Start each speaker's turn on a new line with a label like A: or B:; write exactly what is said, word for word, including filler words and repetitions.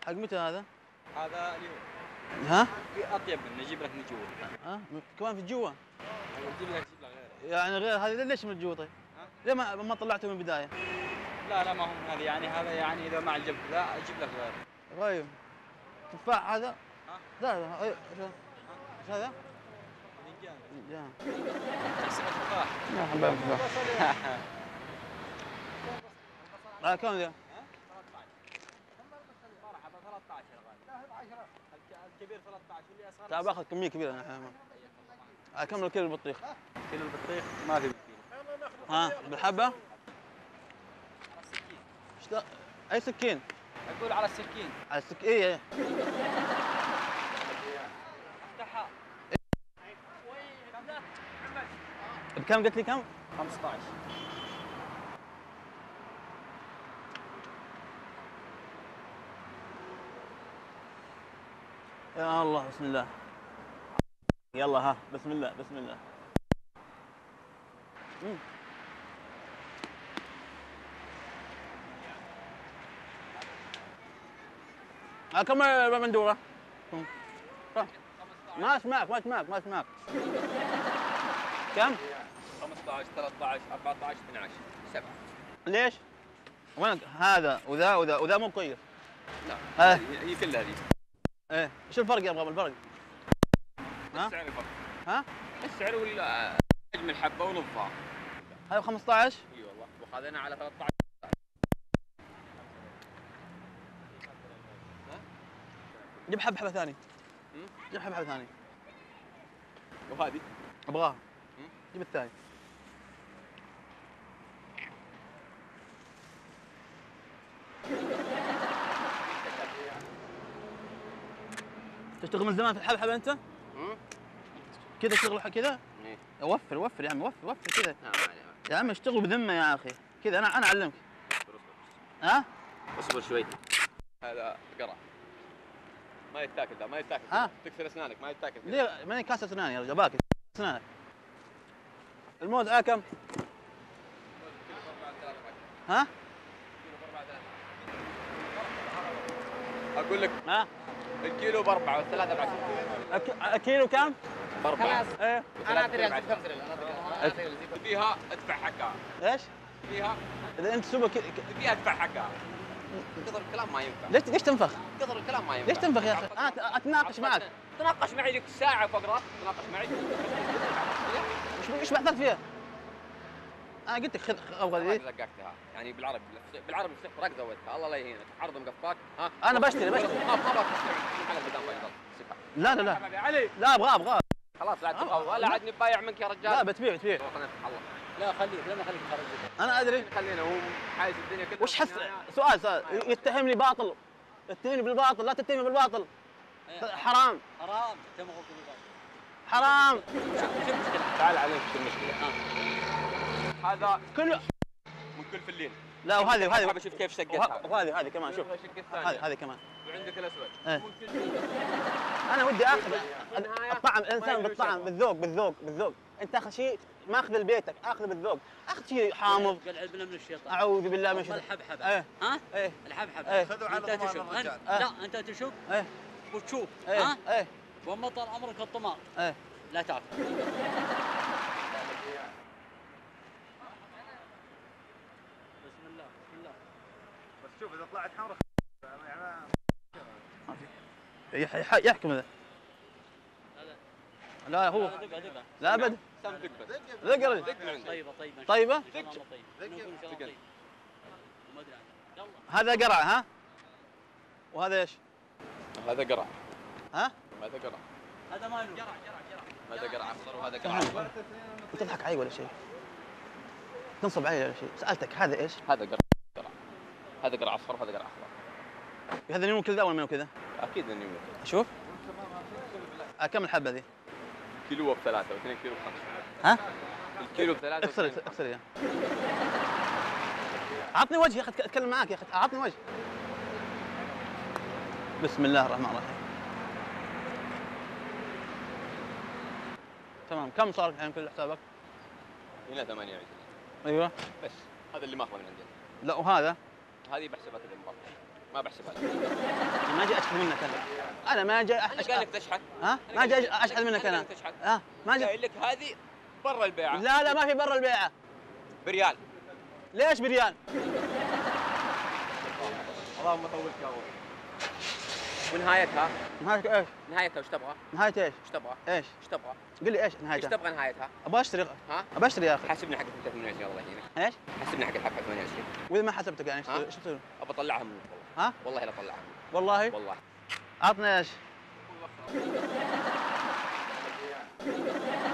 A: حق متى هذا؟
B: هذا اليوم.
A: ها؟
B: في اطيب منه نجيب لك من جوا.
A: ها؟ كمان في جوا؟
B: نجيب لك نجيب لك غيره.
A: يعني غير هذه ليش من جوا طيب؟
B: ها؟
A: ليه ما ما طلعته من البدايه؟
B: لا لا ما هم هذه يعني هذا يعني اذا ما عجبك ذا اجيب لك غيره.
A: طيب تفاح هذا؟
B: ها؟
A: لا لا ايش ايش هذا؟
B: باذنجان.
A: باذنجان.
B: تحسب تفاح.
A: يا حبايب تفاح. آه كم ذا؟
B: مرحبا ثلاثة عشر يا غالي. لا هو عشرة. الكبير ثلاثة عشر واللي اصغر.
A: تعال باخذ كميه كبيره انا. آه كم الكيلو البطيخ؟
B: كيلو البطيخ ما في بالكيلو.
A: ها بالحبه؟ اشت... اي سكين؟
B: اقول على السكين.
A: على السكين ايه
B: افتحها.
A: بكم قلت لي كم؟
B: خمسة عشر.
A: يا الله بسم الله. يلا ها بسم الله بسم الله. مم. ها كم المندورة؟ ما اسمعك ما اسمعك ما اسمعك. كم؟
B: خمسة عشر ثلاثة عشر أربعة عشر اثني عشر سبعة.
A: ليش؟ وين هذا وذا وذا وذا مو كويس.
B: لا
A: آه.
B: هي كلها هذه.
A: ايه ايش الفرق يا ابغى الفرق؟ ها؟
B: السعر الفرق.
A: ها؟
B: السعر ولا حجم الحبة ونظها.
A: هذا ب خمسة عشر؟
B: اي والله وخذنا على ثلاثة عشر.
A: جيب حبة حبة ثاني. جيب حبة حبة ثاني.
B: وهذه؟
A: ابغاها. جيب الثاني. تشتغل من زمان في الحبحبة انت؟ كذا تشتغل كذا؟
B: ايه
A: وفر وفر يا عمي وفر وفر كذا.
B: لا ما عليه.
A: يا عمي اشتغل بذمة يا اخي. كذا انا انا اعلمك. ها؟
B: اصبر شوي. هذا قرع. ما يتاكل ذا ما يتاكل.
A: ها؟
B: تكسر اسنانك ما يتاكل.
A: ليه ماني كاسة اسنان يا رجال باكر اسنانك. الموز على كم؟ ها؟
B: اقول لك
A: ها؟
B: الكيلو باربعه والثلاثه بعشره.
A: أك... كيلو كم؟
B: باربعه.
A: ايه
B: انا اعطي ريال خمسة ريال انا فيها ادفع حقها.
A: ايش؟
B: فيها
A: اذا انت سوبر ك...
B: فيها ادفع حقها. كثر الكلام ما ينفع.
A: ليش ليش تنفخ؟
B: كثر الكلام ما ينفع.
A: ليش تنفخ يا اخي؟ انا اتناقش معك.
B: تناقش معي لك ساعه فوق راسك تناقش معي.
A: وش وش بعثت فيها؟ انا قلت لك خذ ابغى ذي.
B: زققتها يعني بالعربي بالعربي فرق زودتها الله لا يهينك عرض مقفاك ها.
A: انا بشتري بشتري.
B: ما ما بتشتري محل قدام فيصل.
A: لا لا لا
B: حبيبي علي
A: لا ابغى ابغى.
B: خلاص لا تبغى ولا عاد نبايع منك يا رجال.
A: لا بتبيع بتبيع.
B: الله لا خليك لما خليك خرج.
A: انا ادري.
B: خلينا هو حايز الدنيا كلها.
A: وش حس سؤال سؤال يتهمني باطل. يتهمني بالباطل لا تتهمني بالباطل. حرام
B: حرام تتهمه بالباطل.
A: حرام.
B: شوف المشكلة تعال عليك شو المشكلة. هذا
A: كله
B: من كل فلين.
A: لا وهذه وهذه
B: حابب اشوف كيف شقتها.
A: وهذه هذه كمان شوف. هذه هذه كمان.
B: وعندك الاسود.
A: ايه. انا ودي اخذ الطعم الانسان بالطعم بالذوق بالذوق بالذوق. انت اخذ شيء ما اخذ لبيتك اخذ بالذوق. اخذ شيء حامض.
B: قال عذبنا من الشيطان.
A: اعوذ بالله من الشيطان.
B: الحبحبه.
A: ايه
B: ها؟
A: ايه
B: الحبحبه.
A: ايه.
B: خذوا على ضمان الرجال. لا انت تشوف
A: ايه
B: وتشوف
A: ايه
B: ها؟
A: ايه.
B: واما طال عمرك الطماط.
A: ايه.
B: لا تاكل. بسم الله بسم الله.
C: بس شوف اذا طلعت حمرا
A: يعني يحكم ذا. لا هو
B: دقه دقه.
A: لا ابد.
B: سم دق بس.
A: ذق رجل.
B: طيبه طيبه.
A: طيبه؟
B: دق طيب. دق. ما ادري عنها. يلا.
A: هذا قرع ها؟ وهذا ايش؟
B: هذا قرع.
A: ها؟
B: هذا قرع.
D: هذا ما له.
B: هذا قرع اصفر وهذا قرع اصفر.
A: انت تضحك علي ولا شيء؟ تنصب علي ولا شيء؟ سالتك هذا ايش؟
B: هذا قرع. هذا قرع اصفر وهذا قرع اخضر.
A: هذا نيمو كذا ولا منو كذا؟
B: اكيد اني
A: اشوف. آه كم الحبه ذي؟
B: كيلو بثلاثه واثنين كيلو بخمسه.
A: ها؟
B: الكيلو بثلاثه.
A: اكسر اكسر يا. عطني وجه يا اخي اتكلم معاك يا اخي عطني وجه. بسم الله الرحمن الرحيم. تمام كم صار الحين كل حسابك؟
B: هنا ثمانية وعشرين.
A: ايوه
B: بس هذا اللي ماخذه من عندنا.
A: لا وهذا؟
B: هذه بحسبات الانباط. ما بحسبها.
A: أنا ما جاي اشحذ منك انا انا ما جاي
B: انا قايل لك تشحن.
A: ها ما جاي اشحذ منك انا ها ما جاي
B: قايل لك هذه برا البيعه.
A: لا لا ما في برا البيعه.
B: بريال.
A: ليش بريال؟
B: اللهم طولك يا ابو. ونهايتها؟
A: نهايتها ايش؟
B: نهايتها وش تبغى؟
A: نهايتها ايش؟
B: وش تبغى؟
A: ايش؟
B: وش تبغى؟
A: قل لي ايش
B: ايش
A: نهايتها؟
B: تبغى نهايتها؟
A: ابغى اشتري
B: ها؟
A: ابغى اشتري يا اخي.
B: حاسبني حق ثمانية وعشرين الله يهينك.
A: ايش؟
B: حاسبني حق الحق ثمانية وعشرين.
A: واذا ما حسبتك يعني
B: ها؟
A: ايش تسوي؟
B: ابى اطلعها منك والله.
A: ها؟
B: والله لا اطلعها منك.
A: والله؟
B: والله.
A: عطني ايش؟